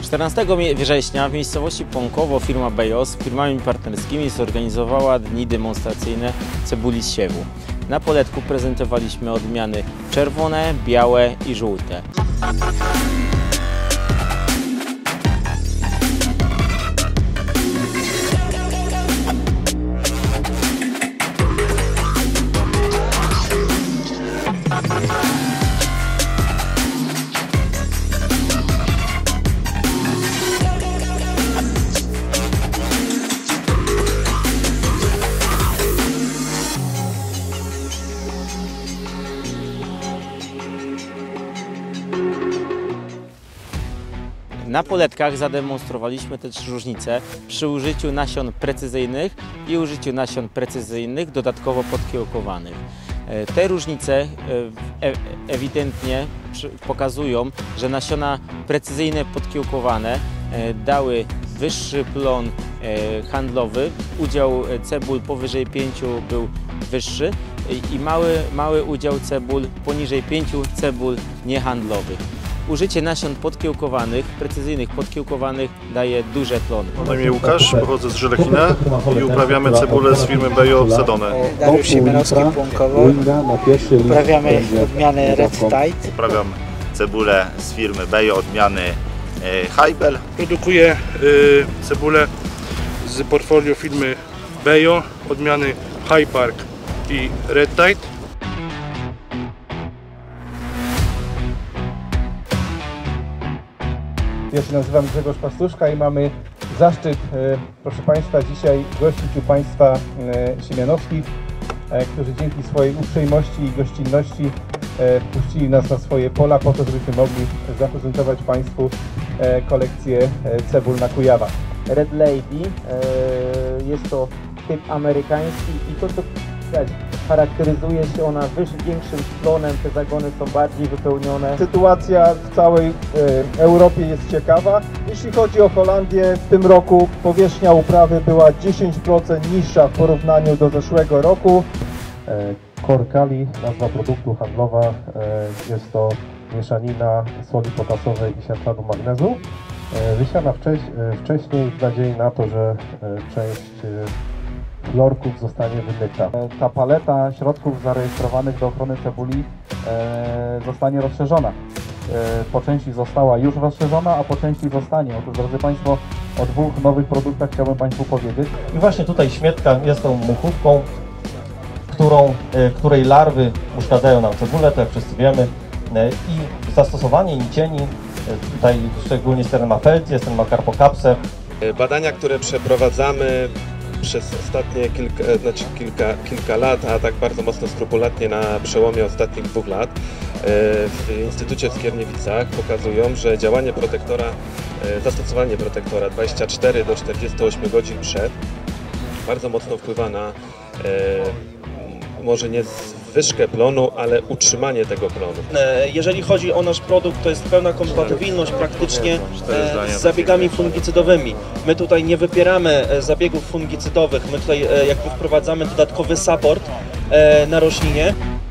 14 września w miejscowości Pąkowo firma Bejo z firmami partnerskimi zorganizowała dni demonstracyjne cebuli z siewu. Na poletku prezentowaliśmy odmiany czerwone, białe i żółte. Na poletkach zademonstrowaliśmy też różnice przy użyciu nasion precyzyjnych i użyciu nasion precyzyjnych dodatkowo podkiełkowanych. Te różnice ewidentnie pokazują, że nasiona precyzyjne podkiełkowane dały wyższy plon handlowy, udział cebul powyżej 5 był wyższy i mały udział cebul poniżej 5 cebul niehandlowych. Użycie nasion podkiełkowanych, precyzyjnych podkiełkowanych daje duże plony. Na imię Łukasz, pochodzę z Żylechina i uprawiamy cebulę z firmy Bejo w Sedonę. Dariusz Siemianowski, Pąkowo. Uprawiamy odmianę Red Tide. Uprawiam cebulę z firmy Bejo odmiany Heibel. Produkuję cebulę z portfolio firmy Bejo odmiany High Park i Red Tide. Ja się nazywam Grzegorz Pastuszka i mamy zaszczyt, proszę Państwa, dzisiaj gościć u Państwa Siemianowskich, którzy dzięki swojej uprzejmości i gościnności wpuścili nas na swoje pola po to, żebyśmy mogli zaprezentować Państwu kolekcję cebul na Kujawach. Red Lady jest to typ amerykański i to co widać, charakteryzuje się ona większym plonem, te zagony są bardziej wypełnione. Sytuacja w całej Europie jest ciekawa. Jeśli chodzi o Holandię, w tym roku powierzchnia uprawy była 10% niższa w porównaniu do zeszłego roku. Korkali, nazwa produktu handlowa, jest to mieszanina soli potasowej i siarczanu magnezu. Wysiana wcześniej w nadziei na to, że część florków zostanie wymyta. Ta paleta środków zarejestrowanych do ochrony cebuli zostanie rozszerzona. Po części została już rozszerzona, a po części zostanie. Otóż, drodzy Państwo, o dwóch nowych produktach chciałbym Państwu powiedzieć. I właśnie tutaj śmietka jest tą muchówką, której larwy uszkadzają nam cebulę, to jak wszyscy wiemy. I zastosowanie nicieni, tutaj szczególnie steren ma Feltie, steren ma Carpocapsę. Badania, które przeprowadzamy przez ostatnie kilka lat, a tak bardzo mocno skrupulatnie na przełomie ostatnich 2 lat w Instytucie w Skierniewicach pokazują, że działanie protektora, zastosowanie protektora 24 do 48 godzin przed bardzo mocno wpływa na może nie zwyżkę plonu, ale utrzymanie tego plonu. Jeżeli chodzi o nasz produkt, to jest pełna kompatybilność praktycznie z zabiegami fungicydowymi. My tutaj nie wypieramy zabiegów fungicydowych, my tutaj jakby wprowadzamy dodatkowy support na roślinie.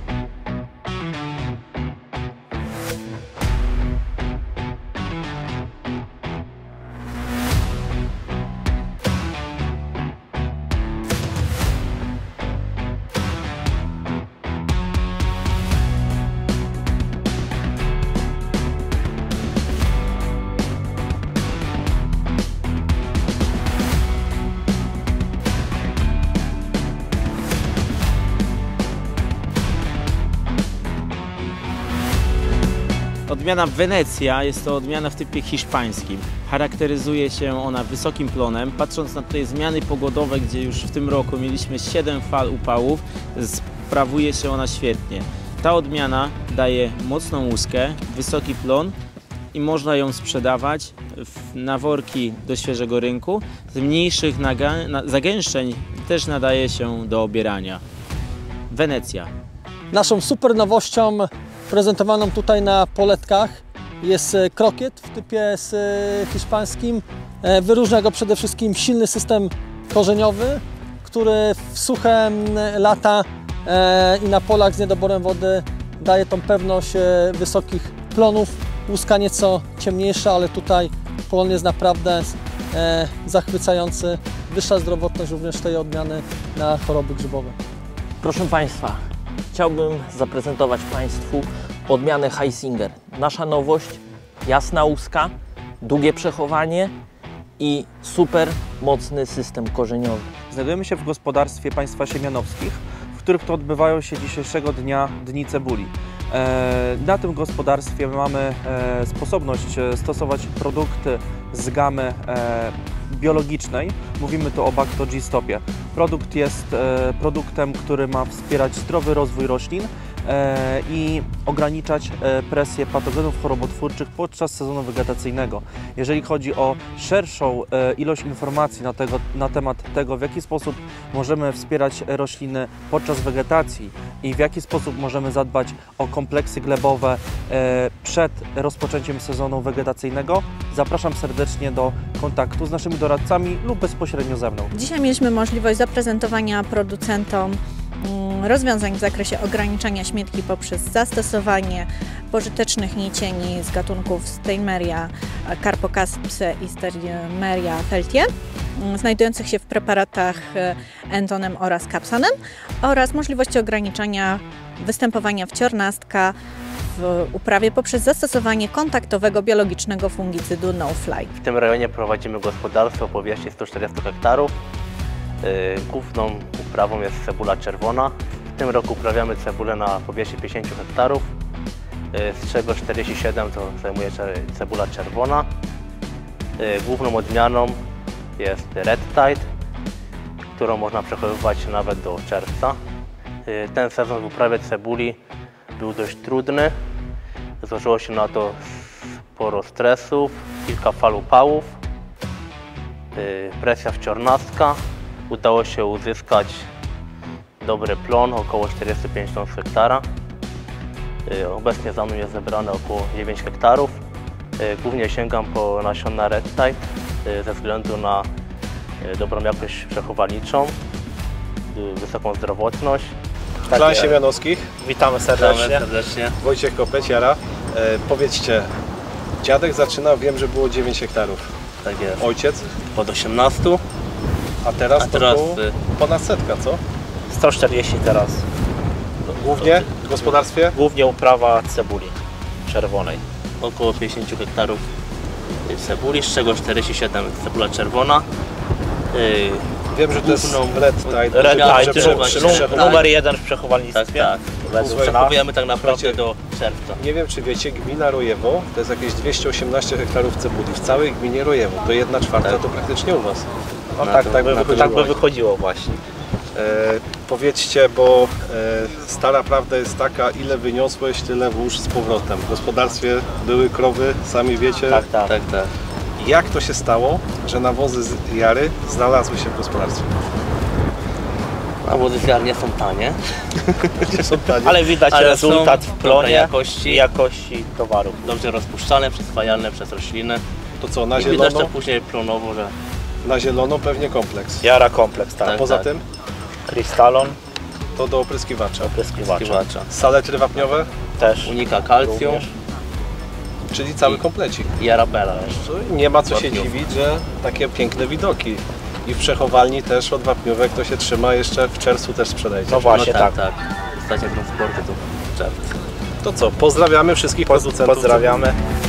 Odmiana Wenecja jest to odmiana w typie hiszpańskim. Charakteryzuje się ona wysokim plonem. Patrząc na te zmiany pogodowe, gdzie już w tym roku mieliśmy 7 fal upałów, sprawuje się ona świetnie. Ta odmiana daje mocną łuskę, wysoki plon i można ją sprzedawać na worki do świeżego rynku. Z mniejszych zagęszczeń też nadaje się do obierania. Wenecja. Naszą super nowością prezentowaną tutaj na poletkach jest krokiet w typie hiszpańskim. Wyróżnia go przede wszystkim silny system korzeniowy, który w suche lata i na polach z niedoborem wody daje tą pewność wysokich plonów. Łuska nieco ciemniejsza, ale tutaj plon jest naprawdę zachwycający. Wyższa zdrowotność również tej odmiany na choroby grzybowe. Proszę Państwa, chciałbym zaprezentować Państwu odmianę Heisinger. Nasza nowość, jasna łuska, długie przechowanie i super mocny system korzeniowy. Znajdujemy się w gospodarstwie państwa siemianowskich, w których to odbywają się dzisiejszego dnia Dni Cebuli. Na tym gospodarstwie mamy sposobność stosować produkty z gamy biologicznej. Mówimy tu o Bacto-G-Stopie. Produkt jest produktem, który ma wspierać zdrowy rozwój roślin i ograniczać presję patogenów chorobotwórczych podczas sezonu wegetacyjnego. Jeżeli chodzi o szerszą ilość informacji na temat tego, w jaki sposób możemy wspierać rośliny podczas wegetacji i w jaki sposób możemy zadbać o kompleksy glebowe przed rozpoczęciem sezonu wegetacyjnego, zapraszam serdecznie do kontaktu z naszymi doradcami lub bezpośrednio ze mną. Dzisiaj mieliśmy możliwość zaprezentowania producentom rozwiązań w zakresie ograniczania śmietki poprzez zastosowanie pożytecznych nicieni z gatunków Steinmeria, Carpocaspse i Steinmeria feltie, znajdujących się w preparatach Entonem oraz Capsanem, oraz możliwości ograniczania występowania wciornastka w uprawie poprzez zastosowanie kontaktowego biologicznego fungicydu No-Fly. W tym rejonie prowadzimy gospodarstwo o powierzchni 140 hektarów. Główną uprawą jest cebula czerwona. W tym roku uprawiamy cebulę na powierzchni 50 hektarów, z czego 47 to zajmuje cebula czerwona. Główną odmianą jest Red Tide, którą można przechowywać nawet do czerwca. Ten sezon w uprawie cebuli był dość trudny. Złożyło się na to sporo stresów, kilka fal upałów, presja wciornastka. Udało się uzyskać dobry plon, około 45 ton z hektara. Obecnie za mną jest zebrane około 9 hektarów. Głównie sięgam po nasiona Red Tide ze względu na dobrą jakość przechowalniczą, wysoką zdrowotność. Klan Siemianowskich. Witamy serdecznie. Wojciech Kopeciara. Powiedzcie, dziadek zaczynał, wiem, że było 9 hektarów. Tak jest. Ojciec? Od 18. A teraz ponad setka, co? 140 teraz. Głównie w gospodarstwie? Głównie uprawa cebuli czerwonej. Około 50 hektarów cebuli, z czego 47 cebula czerwona. Wiem, że to jest Red Tide. Numer 1 w przechowalnictwie. Tak. Przechowujemy tak naprawdę do czerwca. Nie wiem, czy wiecie, gmina Rojewo to jest jakieś 218 hektarów cebuli. W całej gminie Rojewo. To 1/4 to praktycznie u was. No tak by wychodziło właśnie. Powiedzcie, bo stara prawda jest taka, ile wyniosłeś, tyle włóż z powrotem. W gospodarstwie były krowy, sami wiecie. Tak. Jak to się stało, że nawozy z Jary znalazły się w gospodarstwie? Nawozy z Jary nie są tanie. Nie są tanie. Ale widać rezultat w plonie i jakości towaru. Dobrze rozpuszczalne, przyswajalne przez rośliny. To co, na I zielono? widać to później plonowo, że... Na zielono pewnie kompleks. Jara kompleks, tak. A poza tym? Krystalon. To do opryskiwacza. Saletry wapniowe? Też. Unika kalcjum. Czyli cały komplecik. I Arabella. Nie ma co się dziwić, że takie piękne widoki. I w przechowalni też od wapniówek to się trzyma, jeszcze w czerwcu też sprzedajecie. No właśnie, tak. W stacie transportu to w czerwcu. To co, pozdrawiamy wszystkich producentów. Pozdrawiamy.